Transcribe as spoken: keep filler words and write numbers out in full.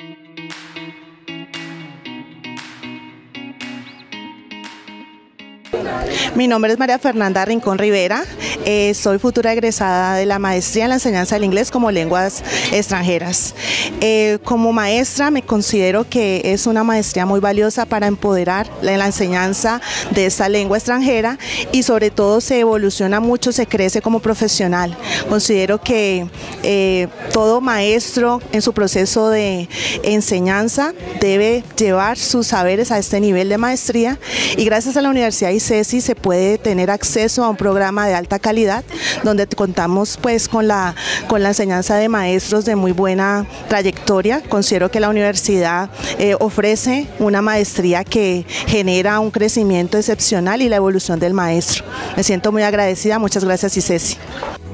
Mi nombre es María Fernanda Rincón Rivera, eh, soy futura egresada de la maestría en la enseñanza del inglés como lenguas extranjeras. Eh, como maestra me considero que es una maestría muy valiosa para empoderar la, la enseñanza de esta lengua extranjera y sobre todo se evoluciona mucho, se crece como profesional. Considero que eh, todo maestro en su proceso de enseñanza debe llevar sus saberes a este nivel de maestría y gracias a la Universidad ICESI se puede tener acceso a un programa de alta calidad donde contamos pues con la, con la enseñanza de maestros de muy buena trayectoria. Considero que la universidad eh, ofrece una maestría que genera un crecimiento excepcional y la evolución del maestro. Me siento muy agradecida, muchas gracias ICESI.